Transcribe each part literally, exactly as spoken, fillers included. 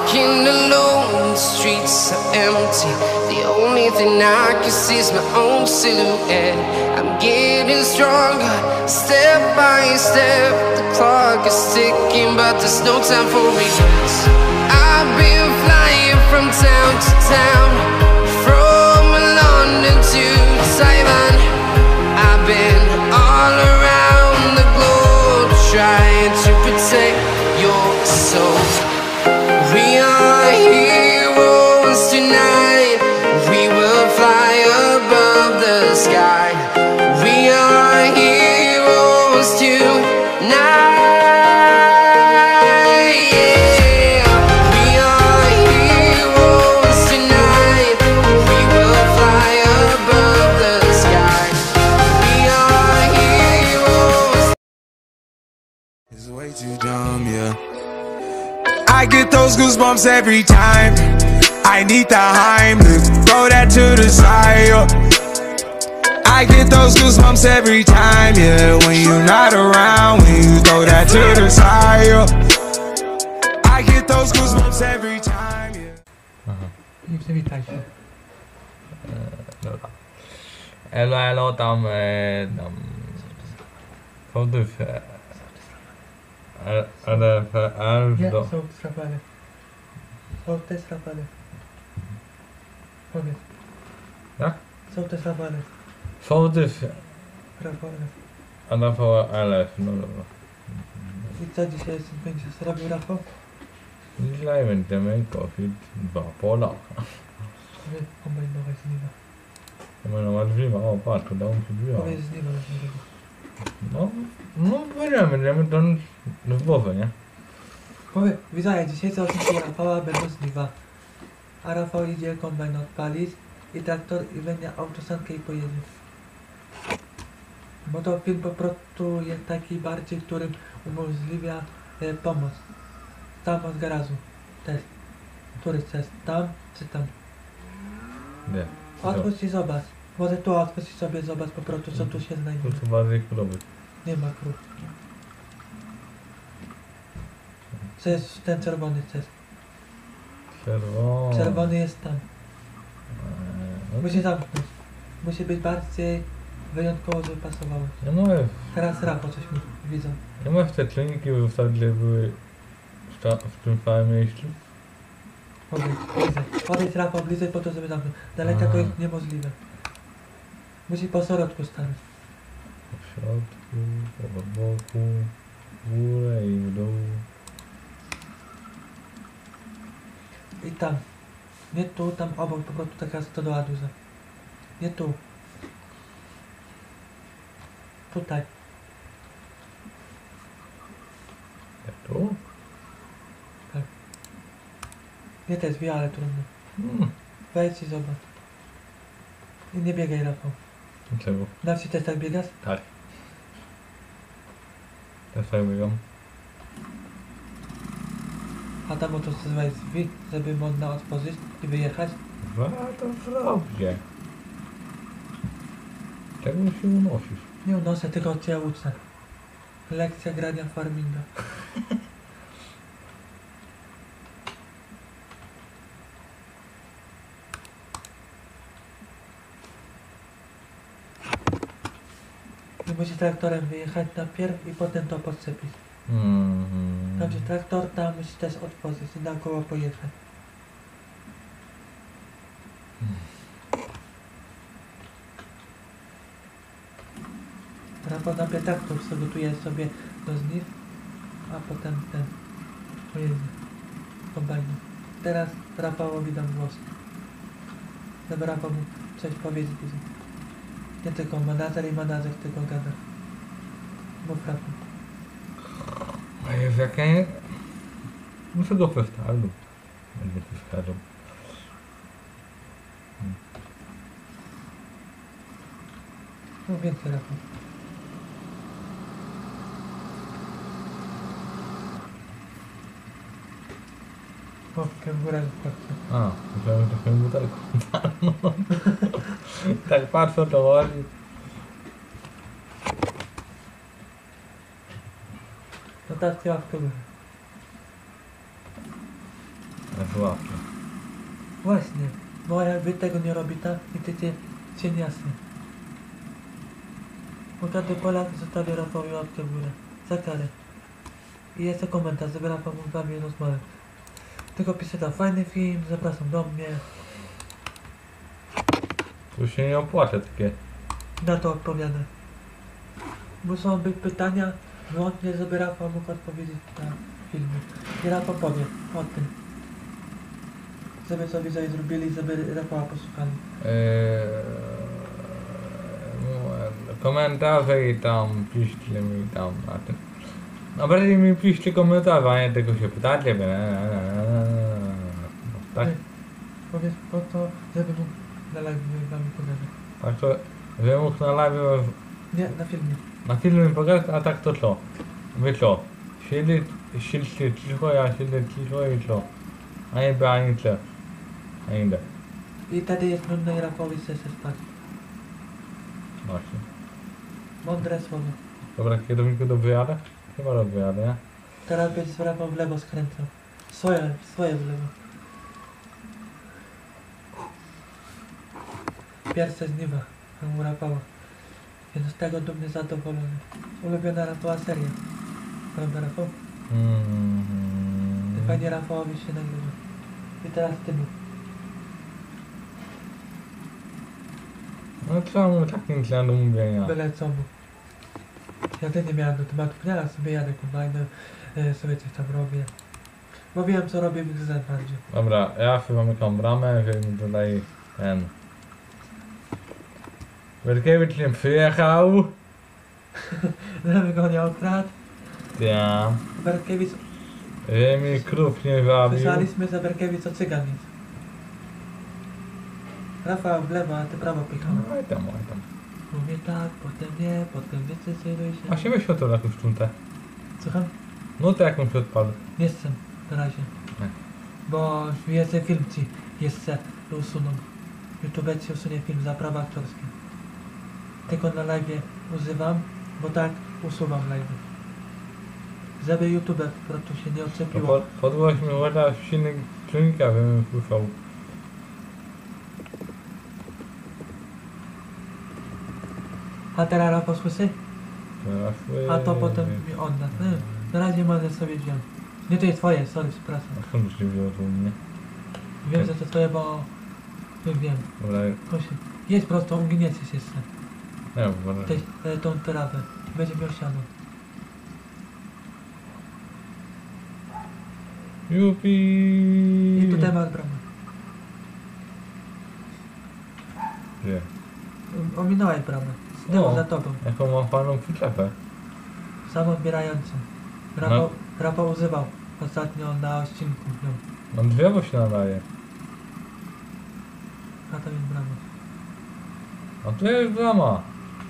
walking alone, the streets are empty. The only thing I can see is my own silhouette. I'm getting stronger, step by step. The clock is ticking, but there's no time for regrets. I've been flying from town to town, from London to Taiwan. I've been all around the globe, trying to protect your soul. We are heroes tonight. We will fly above the sky. We are heroes tonight. Yeah. We are heroes tonight. We will fly above the sky. We are heroes. It's way too dumb, yeah. I get those goosebumps every time. I need the Heimlich, throw that to the side, yeah. I get those goosebumps every time, yeah. When you're not around, when you throw that to the side, yeah. I get those goosebumps every time, yeah. Aha. Nie przywitaj się. E, dobra. Elo, elo, tam, e, tam... Sołtys, e, L F L, Nie, do... są strapane. Są te strapane. Powiedz. Jak? Są te strapane. Sołtys, Strapane. L F L, no dobra. I co dzisiaj jest, będziesz zrobił, Rafał? Dzisiaj będziemy kosić dwa pola. Powiedz, kombajnować z nimi. Kombajnować żniwa, o patrz, udało mi się drzwiła. Powiedz z nimi. No, no będziemy, będziemy to w głowę, nie? Powiedz, widzowie, dzisiejsze odcinki Rafała będą z niwa. A Rafał idzie kombajn odpalić i traktor i będzie autosankę i pojedzie. Bo to film po prostu jest taki bardziej, którym umożliwia e, pomoc. Tam od garażu. Test. Który test? Tam czy tam? Nie. Otwórz i zobacz. Może tu otwórz i sobie zobacz po prostu co tu się Tu znajduje. są bardziej krowy. Nie ma krów. Co jest ten czerwony test? Czerwony. Czerwony jest tam. Eee, Musi zamknąć. Musi być bardziej wyjątkowo, żeby pasowało. Ja mówię, Teraz Rafał coś mi widzą. ja masz te kliniki wystawić, gdzie były w, ta, w tym samym miejscu? Podejdź, bliżej. Podejdź Rafał bliżej po to, żeby zamknąć. Daleka to jest niemożliwe. Musi po środku stanąć. W środku, po boku, w górę i w dół. I tam. Nie tu, tam obok, po prostu taka stodoła duża. Nie tu. Tutaj. Jak tu? Nie te drzwi, ale trudno. Hmm. Wejdź i zobacz. I nie biegaj, Rafał. Czemu? Na wsi też tak biegasz? Tak. Ja sobie biegam. A tam oto wejdź drzwi, żeby można otworzyć i wyjechać. Dwa to zrobię. Czego się unosisz? Nie unoszę, tylko cię uczę. Lekcja grania farminga. I musisz traktorem wyjechać najpierw i potem to podczepić. Mm. Dobrze, traktor tam musisz też otworzyć i naokoło pojechać. Rafał najpierw traktor przygotuje sobie do żniw, a potem ten pojedzie kombajnem. Teraz Rafałowi dam głos. Żeby Rafał mógł coś powiedzieć. Nie tylko menadżer i menadżer tylko gada. Mów Rafał. A jest jakie? Muszę go przestawić. Będę przeszkadzał. No więcej Rafał. Łapkę w górę, łapkę. A, myślałem, że to jest butelką. Tak patrzę, to chodzi. No tak, łapkę w górę. złapie. Właśnie, bo jakby tego nie robi ta i ty cię cieniasy. Bo każdy Polak zostawi Rafałowi łapkę w górę. Za karę. I jest to komentarz, żeby Rafał mógł z wami rozmawiać. Tylko pisze tam, fajny film, zapraszam do mnie. Tu się nie opłaca takie. Na to odpowiadam. Muszą być pytania wyłącznie, żeby Rafał mógł odpowiedzieć na filmy. I Rafał powie o tym. Żeby co widzowie zrobili, żeby Rafała posłuchali. Eee, no, komentarze i tam piszcie mi tam na tym. No bardziej mi piszcie komentarze, a nie tylko się pytacie. Tak? Ty, Powiedz po to, żeby mógł na live z wami pogadać. Tak to, że mógł na live, Nie, na filmie. na filmie pogadać, a tak to co? Wy co? Siedzieć, siedźcie cicho, ja siedzę cicho i co? A nie by ani co. A nie da. I wtedy jest nudno i Rafałowi chce się spać. Właśnie. Mądre słowo. Dobra, kierowniku do wyjada? Chyba do wyjada, nie? Teraz będzie Rafał w lewo skręcał. Swoje, swoje w lewo. Pierwsze z nieba u Rafała. Jest z tego dumny, zadowolony. Ulubiona Rafała seria. Prawda, Rafał? Mm. Fajnie Rafałowi się nagrywa. I teraz ty mów. No co mu tak nic nie do mówienia? Byle co mu. Ja też nie miałem do tematów. Ja sobie jadę kombajnem, e, sobie coś tam robię. Bo wiem co robię w X Z bardziej. Dobra, ja chyba zamykam bramę, żeby mi tutaj ten... Werkiewicz nie przyjechał. Żeby go nie okradł. Ja. Berkiewicz, Że mi krów nie zabił. słyszeliśmy, że Berkiewicz o cygan jest. Rafał w lewo, a ty prawo pychał. Oj tam, oj tam. Mówię tak, potem nie, potem decyduj A się. się weź to jakąś cztuntę. Słucham? No to jakąś odpadł. Nie chcę, na razie. Nie. Bo jest film ci, jeszcze usuną. YouTube ci usunie film za prawa aktorskie. Tylko na live używam, bo tak usuwam live. Żeby YouTube po prostu się nie No odczepiło. pod, podłoś mi ładna silnik czujnika, żebym słyszał. A teraz Rafał słyszy? Teraz, A to potem mi odda. Nie, na razie możesz sobie wziąć. Nie, to jest twoje, sorry, przepraszam. A skąd się wziął to u mnie? Wiem, że to twoje, bo... Wiem, wiem. Dobra, Proszę. Jedź prosto, ugniecie się jeszcze. nie wiem, Tej, e, tą trawę. Będzie miał siano. Jupi. I tutaj masz bramę. Gdzie? Um, Ominąłeś bramę. Z tyłu No. za tobą. Jaką mam fajną przyczepę. Samoodbierającą. Rafał, Rafał używał ostatnio na odcinku ją. No drzewo się nadaje. A to jest brama. A tu jest brama.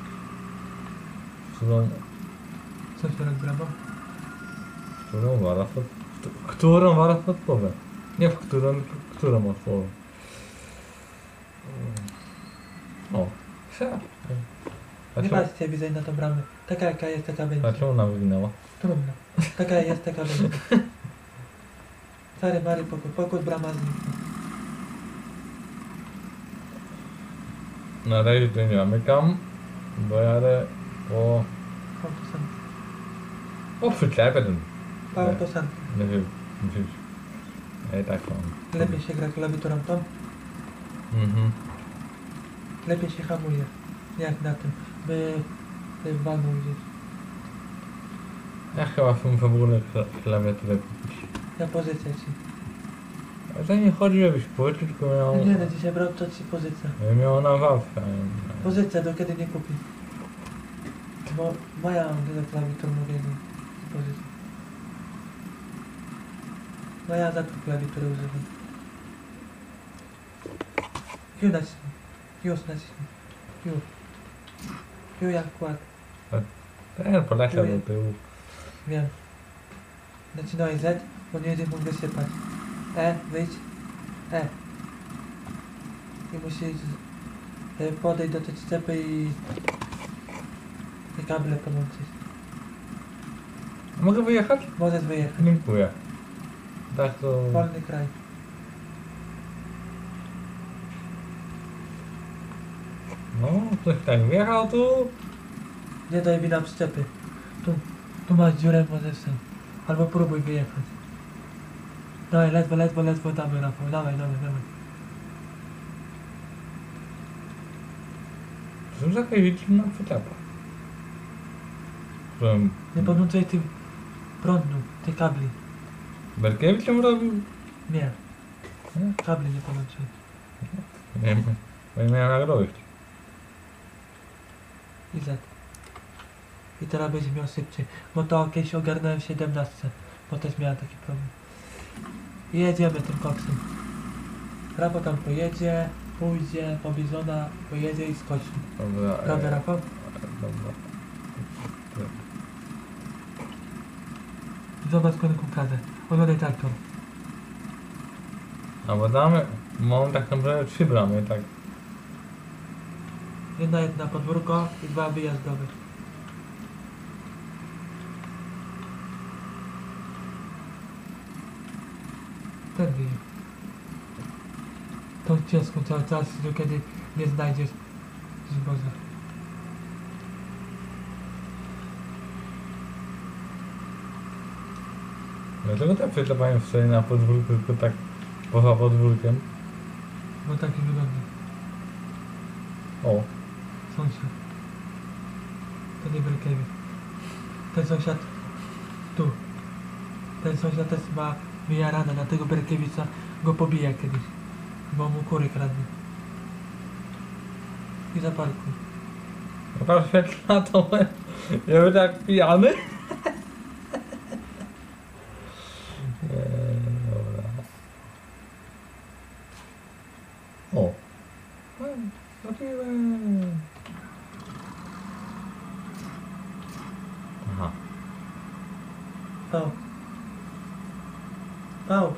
Którą, Co się robi brama? którą wara pod... Którą wara podpowiem. Nie w którą, tylko którą odpowiem. O. Sia. A Nie czemu, patrzcie widzę na tą bramę. Taka jaka jest, taka a będzie. czemu ona wyginęła? Trudno. Taka jest, taka będzie. Stary Mary pokój, pokój brama zniknie. Na razie to nie zamykam, bo jadę po... Autosanki. po przyczepę ten. Po autosanki. Nie wiem, musisz... Ja i tak mam. Lepiej się gra klawiaturą tą, Mhm. lepiej się hamuje. Jak na tym. By... by w wanu gdzieś. Ja chyba muszę w ogóle kla- klawiaturę kupić. Ja pozycję ci. Ale to nie chodzi, żebyś płyty, tylko miał... Nie no, dzisiaj brał to ci pozycja. Ja miał na wawkę. a nie- Pozycja do kiedy nie kupi. Bo moja tyle klawiatur mówię jedną pozycję. No ja za tą klawiaturę używam. Q naciśnij. Q naciśnij. Q. Q jak kład. Ten poleciał do tyłu. Wiem. Nacinaj Z, bo nie będziesz mógł wysypać. E, wyjdź. E. I musisz e, podejść do tej scepy i... i kable połączyć. Mogę wyjechać? Możesz wyjechać. Dziękuję. Tak to... Wolny kraj. No, ktoś tak wjechał tu. Nie daj mi na przyczepy. Tu, tu masz dziurę, możesz sobie. Albo próbuj wyjechać. Dawaj, ledwo, ledwo, ledwo damy, Rafał. Dawaj, dawaj, dawaj. Są zakajwiczne na przyczepach. Którym Nie podłączaj tych prądu, tych kabli. Berkiewicz ją robił? Nie, Nie? kabli nie podłączaj. Nie wiem, bo nie miałem jak robić. I Z. I teraz będzie miał szybciej. Bo to kiedyś ogarnąłem w siedemnastce. Bo też miałem taki problem. I jedziemy tym koksem. Rafał tam pojedzie, pójdzie, po bizona, pojedzie i skoczy. Dobra. Prawda, e, Rafał? Dobra. Zobacz konieką kazę. Oglądaj traktor. A bo damy, mam tak naprawdę trzy bramy, tak. Jedna jedna podwórko i dwa wyjazdowe. Tędy. Tą ciężką cały czas, do kiedy nie znajdziesz zboża. Dlaczego tak przyczepają wczoraj na podwórku, tylko tak poza podwórkiem? Bo taki wygodny. O, Sąsiad. To nie Berkiewicz. Ten sąsiad tu. Ten sąsiad też ma wyjarane, dlatego Berkiewicza go pobija kiedyś. Bo mu kury kradnie. I zaparkuj. no tam świetla to ja bym tak pijany. Nie, dobra. O. Zrobiłem. Aha. Pał. Pał.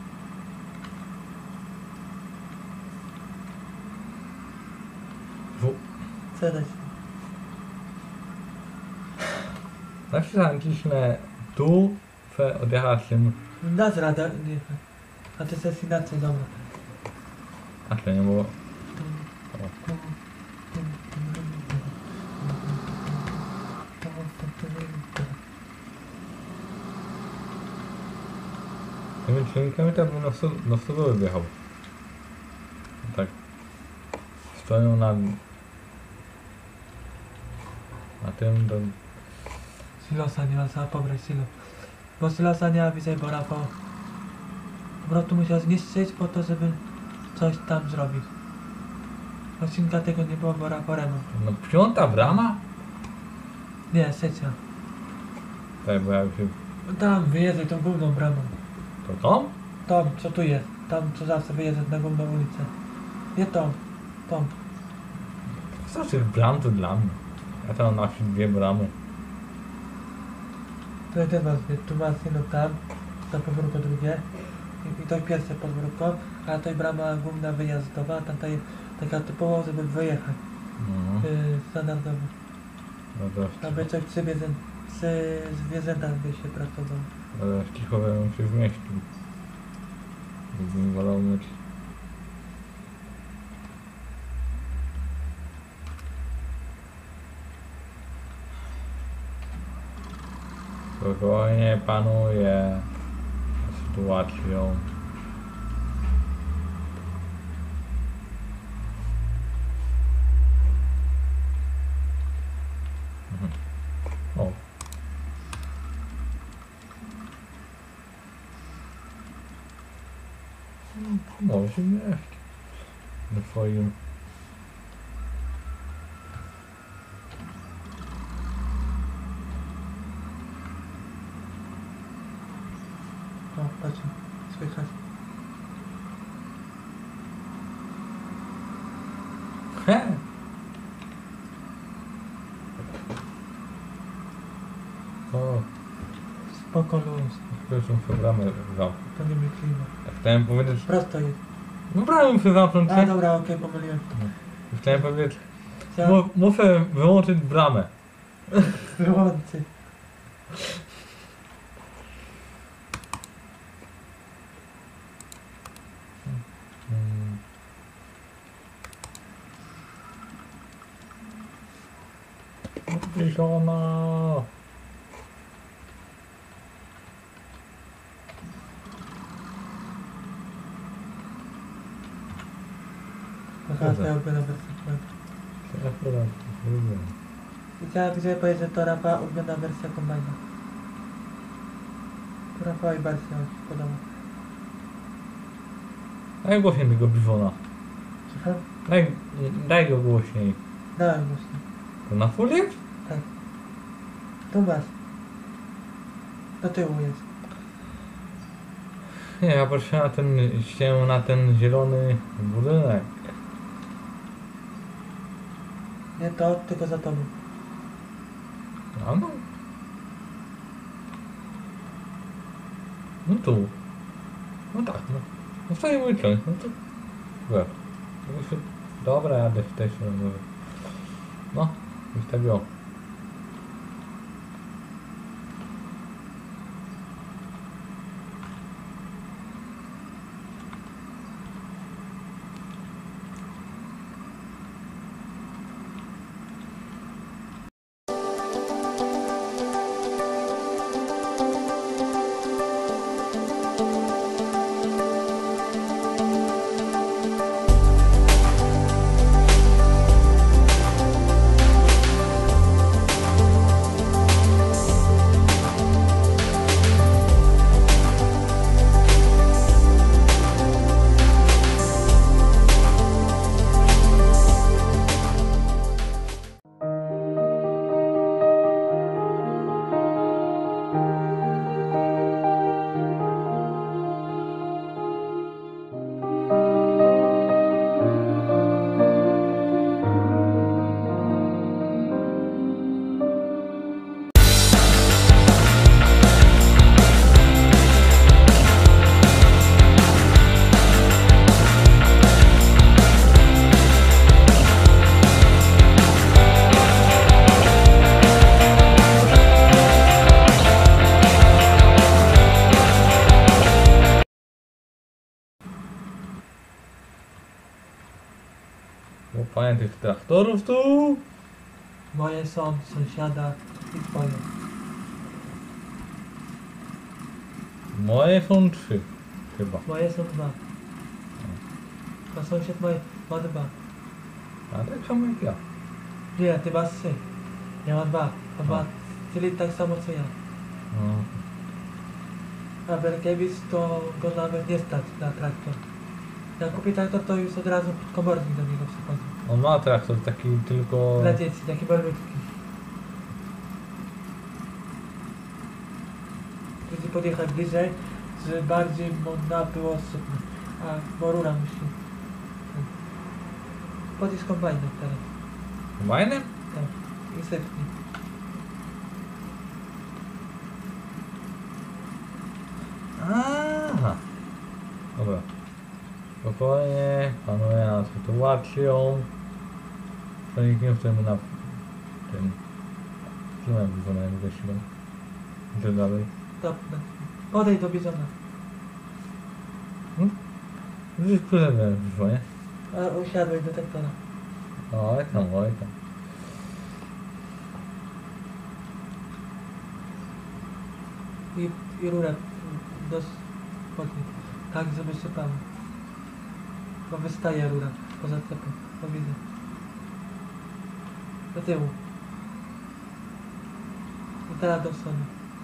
W. Sedać. Znaczy zanciśnę tu, fe odjechać tym, Dasz radę, nie. A to jest inaczej, dobra. a to nie było. Tymi dźwiękami to bym na studiu wyjechał. Tak. Stoją na... Na tym, to... Silosa nie ma, trzeba pobrać silo. Bo silosa nie ma widzę, bo Rafał po prostu musiał zniszczyć po to, żeby coś tam zrobić. Odcinka tego nie było, bo Rafał remont. No piąta brama? Nie, trzecia. Tak, bo jak się... Tam wyjeżdżaj tą główną bramą. To tam? Tam, co tu jest. Tam, co zawsze wyjeżdżać na główną ulicę. Nie tą. Tą. Znaczy bram to dla mnie. Ja tam mam na wsi dwie bramy. To jest was, tu masz jedno tam, to podwórko drugie. I, i to pierwsze podwórko, a to jest brama główna wyjazdowa, a tamta jest taka typowa, żeby wyjechać. No, Yy, standardowo. no to Aby coś przy, zwierzę, przy zwierzętach by się pracowało. ale w Cichowie bym się zmieścił. Gdybym wolał mieć... Spokojnie panuje sytuacją. Mhm. O. Może się mieścić na twoim. O, patrz, słychać. He! O, Spoko luz, pierwszą programę zamknął. to nie my klima. Chciałem powiedzieć... Prosto jest. No prawie muszę zamknąć, A nie? dobra, okej, pomyliłem. Chciałem powiedzieć... Ja Mu- Muszę wyłączyć bramę. wyłączy. Mm. Zbliżona. Aha, twoja ulubiona wersja. Akurat, lubię. Chciałem widzowie powiedzieć, że to Rafa ulubiona wersja kombajna. To Rafałowi bardziej się podoba. Daj głośniej tego biwona. Słucham? Daj, daj go głośniej. Dałem właśnie. To na full jest? Tak. Tu masz. Do tyłu jest. Nie, ja patrzę na ten, się na ten zielony budynek. Nie to, tylko za tobą. A no. No tu. No tak, no. No w tej weekend, no to... We. No się... Dobra, jadę w tej strony. No, już tak było. Łopanie tych traktorów tu. Moje są, sąsiada i twoje. Moje są trzy. Chyba. Moje są dwa. A sąsiad moje ma dwa. A tak samo jak ja. Nie, ty masz trzy. Ja mam dwa. A dwa. Czyli tak samo co ja. No. A Berkiewicz to go nawet nie stać na traktor. Jak kupi traktor, to już od razu komornik do niego przychodzi. On ma traktor taki tylko... Dla dzieci, taki malutki. Kiedy podjechać bliżej, żeby bardziej można było sypnąć. A, bo rura musi. Podjedź kombajnem teraz. Kombajnem? Tak. I sypnij. Aha. Dobra. Spokojnie, panuję nad sytuacją. Przenikniemy wtedy na tym filmem wywołanym wyścigą. Idę dalej. Dobra. Podejdź do bizona. Gdzieś przeze wyszło, nie? A usiadłeś do traktora. Oj tam, oj tam. I, i rurę do spodni. Tak, żeby sypało. Bo wystaje rura poza cepem. To widzę. Do tyłu. I teraz do strony.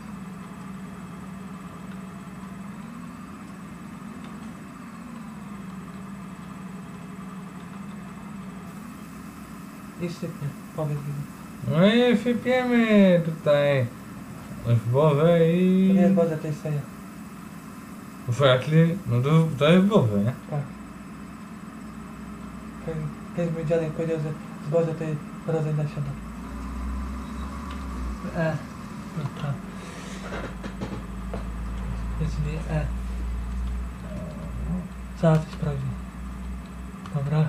I sypnie. Powiedz mi. No i sypiemy tutaj zboże i... To nie jest woda, to jest soja. Frakli, no to, to jest zboże, nie? Tak. Kiedyś mój dziadek powiedział, że zboże to jest rodzaj nasiona. E. No tak. Jest mi E. Zaraz coś sprawdzi. Dobra.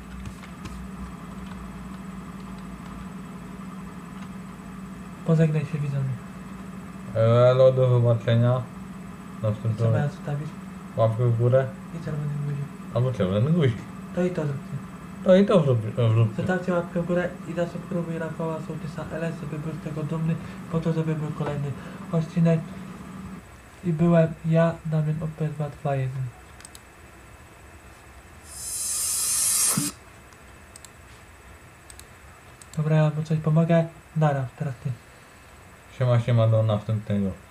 Pożegnaj się widzami. Elo, do zobaczenia. Co Następną mają zostawić? łapkę w górę. I czerwony guzik. Albo czerwony guzik. To i to zróbcie. No i to wrób, wrób. Zostawcie łapkę w górę i zasubskrybuj Rafała Sołtysa L S, żeby był z tego dumny, po to, żeby był kolejny odcinek. I byłem ja, Damian O P dwa dwa jeden. Dobra, ja mu coś pomogę. Nara, teraz ty. Siema, siema, do następnego.